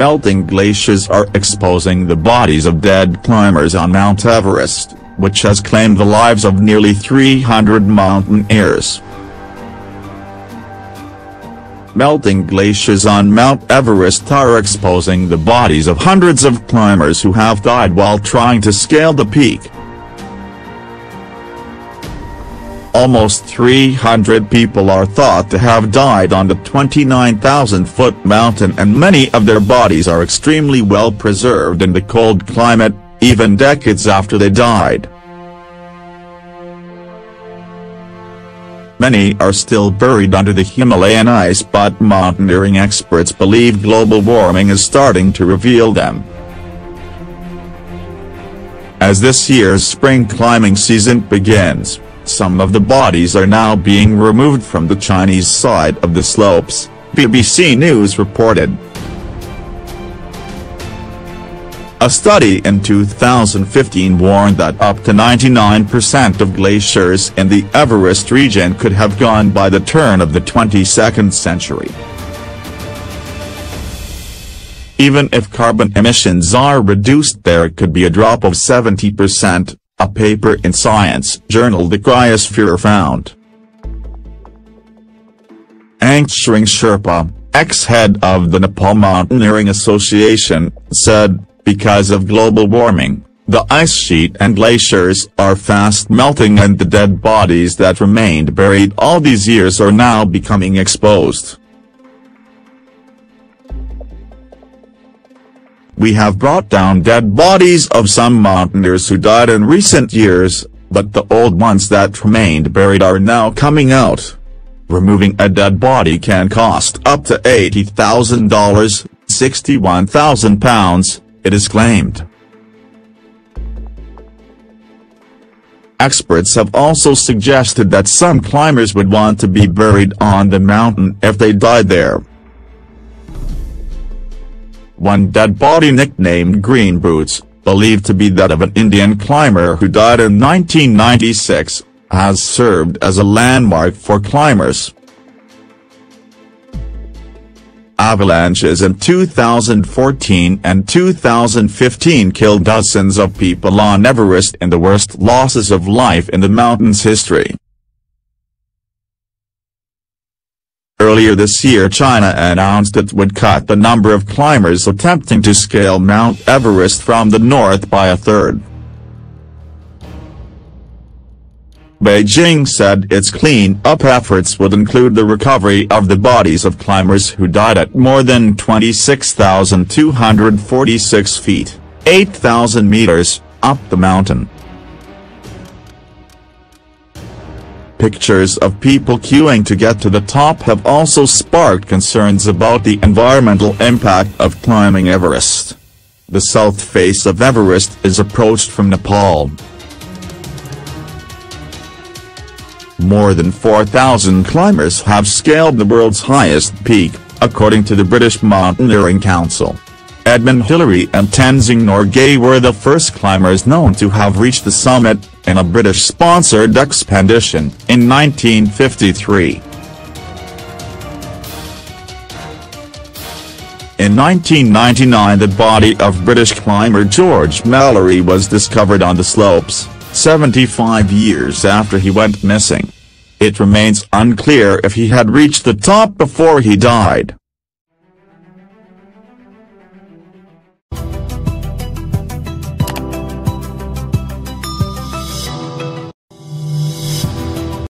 Melting glaciers are exposing the bodies of dead climbers on Mount Everest, which has claimed the lives of nearly 300 mountaineers. Melting glaciers on Mount Everest are exposing the bodies of hundreds of climbers who have died while trying to scale the peak. Almost 300 people are thought to have died on the 29,000-foot mountain, and many of their bodies are extremely well preserved in the cold climate, even decades after they died. Many are still buried under the Himalayan ice, but mountaineering experts believe global warming is starting to reveal them. As this year's spring climbing season begins, some of the bodies are now being removed from the Chinese side of the slopes, BBC News reported. A study in 2015 warned that up to 99% of glaciers in the Everest region could have gone by the turn of the 22nd century. Even if carbon emissions are reduced, there could be a drop of 70%. A paper in Science journal The Cryosphere found. Angshring Sherpa, ex-head of the Nepal Mountaineering Association, said, because of global warming, the ice sheet and glaciers are fast melting, and the dead bodies that remained buried all these years are now becoming exposed. We have brought down dead bodies of some mountaineers who died in recent years, but the old ones that remained buried are now coming out. Removing a dead body can cost up to $80,000, £61,000, it is claimed. Experts have also suggested that some climbers would want to be buried on the mountain if they died there. One dead body, nicknamed Green Boots, believed to be that of an Indian climber who died in 1996, has served as a landmark for climbers. Avalanches in 2014 and 2015 killed dozens of people on Everest in the worst losses of life in the mountain's history. Earlier this year, China announced it would cut the number of climbers attempting to scale Mount Everest from the north by a third. Beijing said its clean-up efforts would include the recovery of the bodies of climbers who died at more than 26,246 feet, 8,000 meters, up the mountain. Pictures of people queuing to get to the top have also sparked concerns about the environmental impact of climbing Everest. The south face of Everest is approached from Nepal. More than 4,000 climbers have scaled the world's highest peak, according to the British Mountaineering Council. Edmund Hillary and Tenzing Norgay were the first climbers known to have reached the summit, in a British-sponsored expedition, in 1953. In 1999, the body of British climber George Mallory was discovered on the slopes, 75 years after he went missing. It remains unclear if he had reached the top before he died.